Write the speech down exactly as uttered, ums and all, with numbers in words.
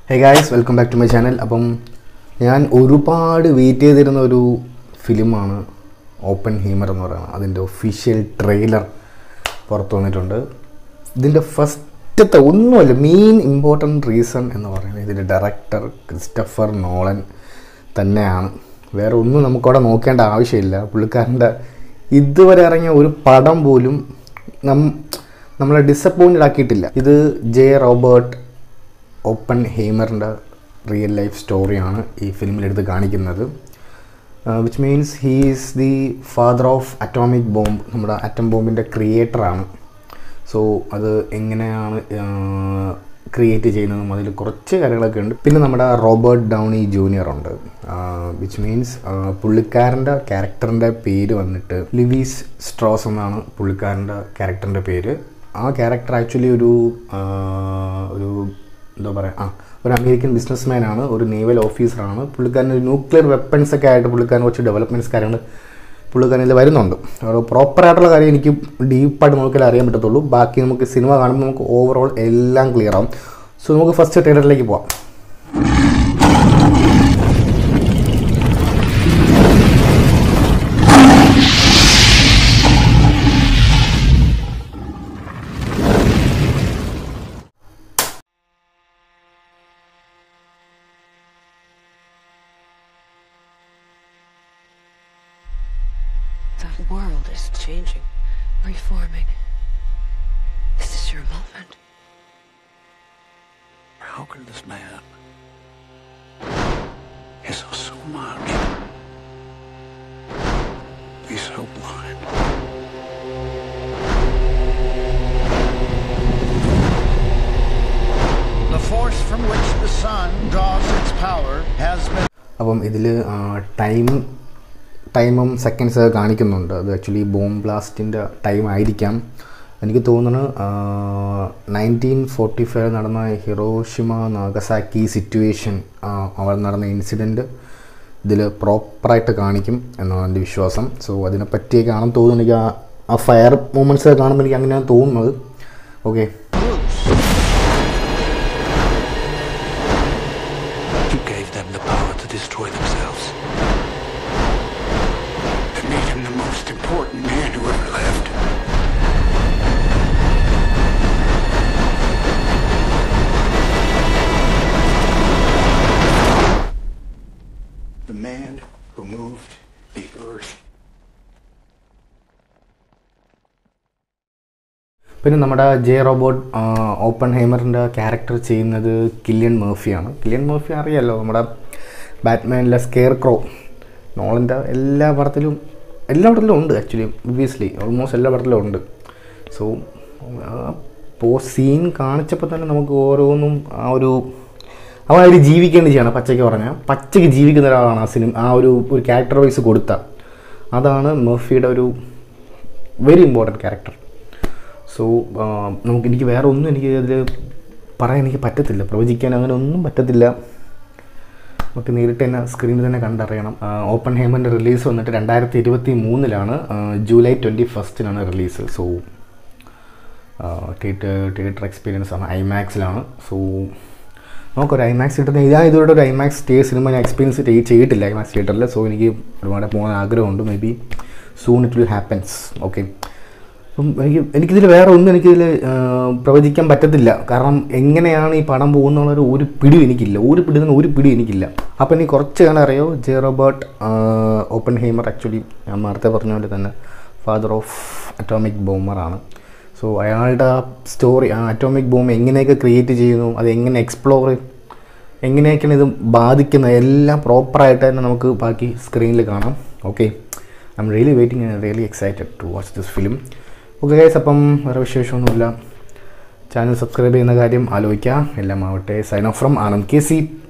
Hey guys, welcome back to my channel. അപ്പം ഞാൻ ഒരുപാട് വെയിറ്റ് ചെയ്തിരുന്ന ഒരു ഫിലിമാണ് ഓപ്പൺഹൈമർ എന്ന് പറയുന്നത്. അതിൻ്റെ ഒഫീഷ്യൽ ട്രെയിലർ പുറത്തു വന്നിട്ടുണ്ട്. ഇതിൻ്റെ ഫസ്റ്റത്തെ ഒന്നുമല്ല, മെയിൻ ഇമ്പോർട്ടൻറ്റ് റീസൺ എന്ന് പറയുന്നത് ഇതിൻ്റെ ഡയറക്ടർ ക്രിസ്റ്റഫർ നോളൻ തന്നെയാണ്. വേറെ ഒന്നും നമുക്കവിടെ നോക്കേണ്ട ആവശ്യമില്ല. പുള്ളിക്കാരൻ്റെ ഇതുവരെ ഇറങ്ങിയ ഒരു പടം പോലും നം നമ്മളെ ഡിസപ്പോയിൻറ്റഡ് ആക്കിയിട്ടില്ല. ഇത് ജെ റോബർട്ട് ഓപ്പൺഹൈമറിൻ്റെ റിയൽ ലൈഫ് സ്റ്റോറിയാണ് ഈ ഫിലിമിലെടുത്ത് കാണിക്കുന്നത്. Which means he is the father of atomic bomb. നമ്മുടെ അറ്റം ബോംബിൻ്റെ ക്രിയേറ്ററാണ്. സോ അത് എങ്ങനെയാണ് ക്രിയേറ്റ് ചെയ്യുന്നതും അതിൽ കുറച്ച് കാര്യങ്ങളൊക്കെ ഉണ്ട്. പിന്നെ നമ്മുടെ റോബർട്ട് ഡൗണി ജൂനിയർ ഉണ്ട്. വിച്ച് മീൻസ് പുള്ളിക്കാരൻ്റെ ക്യാരക്ടറിൻ്റെ പേര് വന്നിട്ട് ലിവീസ് സ്ട്രോസ് എന്നാണ് പുള്ളിക്കാരൻ്റെ ക്യാരക്ടറിൻ്റെ പേര്. ആ ക്യാരക്ടർ ആക്ച്വലി ഒരു ഒരു എന്താ പറയുക ആ ഒരു അമേരിക്കൻ ബിസിനസ്മാനാണ്, ഒരു നേവൽ ഓഫീസറാണ്. പുള്ളിക്കാരൻ ഒരു ന്യൂക്ലിയർ വെപ്പൺസൊക്കെ ആയിട്ട് പുള്ളിക്കാരൻ കുറച്ച് ഡെവലപ്മെൻറ്റ്സ് കാര്യങ്ങൾ പുള്ളിക്കാരൻ ഇതിൽ വരുന്നുണ്ട്. ഒരു പ്രോപ്പറായിട്ടുള്ള കാര്യം എനിക്ക് ഡീപ്പായിട്ട് നോക്കിയാൽ അറിയാൻ പറ്റത്തുള്ളൂ. ബാക്കി നമുക്ക് സിനിമ കാണുമ്പോൾ നമുക്ക് ഓവറോൾ എല്ലാം ക്ലിയർ ആവും. സോ നമുക്ക് ഫസ്റ്റ് ട്രെയിലറിലേക്ക് പോവാം. The world is changing, reforming. This is your moment. How could this man, he saw so much, be so blind? The force from which the sun draws its power has been. അപ്പം ഇതിൽ time ടൈമും seconds കാണിക്കുന്നുണ്ട്. അത് actually bomb ബ്ലാസ്റ്റിൻ്റെ time ആയിരിക്കാം. എനിക്ക് തോന്നുന്നു nineteen forty five നടന്ന Hiroshima Nagasaki situation, അവിടെ നടന്ന ഇൻസിഡൻറ്റ് ഇതിൽ പ്രോപ്പറായിട്ട് കാണിക്കും എന്നാണ് എൻ്റെ വിശ്വാസം. സോ അതിനെ പറ്റിയൊക്കെയാണെന്ന് തോന്നുന്നു. എനിക്ക് ആ ഫയർ മൂമെൻറ്റ്സ് കാണുമ്പോൾ എനിക്ക് അങ്ങനെയാണ് തോന്നുന്നത്. Okay, You gave them the power to destroy themselves. It made him the most important man who ever lived. The man who moved the earth. പിന്നെ നമ്മുടെ ജെ റോബോട്ട് ഓപ്പൺഹൈമറിൻ്റെ ക്യാരക്ടർ ചെയ്യുന്നത് കില്ലിയൻ മർഫിയാണ്. Cillian Murphy അറിയാമല്ലോ, നമ്മുടെ ബാറ്റ്മാനിലെ scare ക്രോ. നോളൻ്റെ എല്ലാ പടത്തിലും എല്ലാ പടത്തിലും ഉണ്ട് ആക്ച്വലി, ഒബ്വിയസ്ലി ഓൾമോസ്റ്റ് എല്ലാ പടത്തിലും ഉണ്ട്. സോ ഇപ്പോൾ സീൻ കാണിച്ചപ്പോൾ തന്നെ നമുക്ക് ഓരോന്നും ആ ഒരു അവൻ അതിൽ ജീവിക്കേണ്ടി ചെയ്യണം. പച്ചയ്ക്ക് പറഞ്ഞാൽ പച്ചയ്ക്ക് ജീവിക്കുന്ന ഒരാളാണ് ആ സിനിമ, ആ ഒരു ഒരു ക്യാരക്ടർ വൈസ് കൊടുത്ത. അതാണ് മർഫിയുടെ ഒരു വെരി ഇമ്പോർട്ടൻറ്റ് ക്യാരക്ടർ. സോ നമുക്ക് എനിക്ക് വേറെ ഒന്നും എനിക്ക് അതിൽ പറയാൻ എനിക്ക് പറ്റത്തില്ല, പ്രവചിക്കാൻ അങ്ങനെ ഒന്നും പറ്റത്തില്ല. നമുക്ക് നേരിട്ട് തന്നെ സ്ക്രീനിൽ തന്നെ കണ്ടറിയണം. ഓപ്പൺഹൈമറിൻ്റെ റിലീസ് വന്നിട്ട് രണ്ടായിരത്തി ഇരുപത്തി മൂന്നിലാണ്, ജൂലൈ ട്വൻറ്റി ഫസ്റ്റിനാണ് release. So theatre theatre experience ആണ്, ഐമാക്സിലാണ്. സോ നമുക്കൊരു ഐമാക്സ് കിട്ടുന്ന ഞാൻ ഇതുവരെ ഒരു ഐമാക്സ് സ്റ്റേ സിനിമ ഞാൻ എക്സ്പീരിയൻസ് ചെയ്തിട്ടില്ല ഐമാക്സ് തിയേറ്ററിൽ. സോ എനിക്ക് ഒരുപാട് പോകാൻ ആഗ്രഹമുണ്ട്. Maybe soon it will happens. Okay, അപ്പം എനിക്ക് എനിക്കിതിൽ വേറെ ഒന്നും എനിക്കിതിൽ പ്രവചിക്കാൻ പറ്റത്തില്ല. കാരണം എങ്ങനെയാണ് ഈ പടം പോകുന്നുള്ളൊരു ഒരു പിടി എനിക്കില്ല, ഒരു പിടി നിന്ന് ഒരു പിടി എനിക്കില്ല. അപ്പം എനിക്ക് കുറച്ച് കാണാൻ അറിയോ, ജെ റോബർട്ട് ഓപ്പൺഹൈമർ ആക്ച്വലി ഞാൻ നേരത്തെ പറഞ്ഞ പോലെ തന്നെ ഫാദർ ഓഫ് അറ്റോമിക് ബോംബറാണ്. സോ അയാളുടെ സ്റ്റോറി, ആ അറ്റോമിക് ബോംബ് എങ്ങനെയൊക്കെ ക്രിയേറ്റ് ചെയ്യുന്നു, അത് എങ്ങനെ എക്സ്പ്ലോർ, എങ്ങനെയൊക്കെയാണ് ഇത് ബാധിക്കുന്നത്, എല്ലാം പ്രോപ്പറായിട്ട് തന്നെ നമുക്ക് ബാക്കി സ്ക്രീനിൽ കാണാം. Okay, I'm really waiting and really excited to watch this film. Okay guys, അപ്പം വേറെ വിശേഷമൊന്നുമില്ല. ചാനൽ സബ്സ്ക്രൈബ് ചെയ്യുന്ന കാര്യം ആലോചിക്കുക. എല്ലാം ആവട്ടെ. Sign off from Anand K C.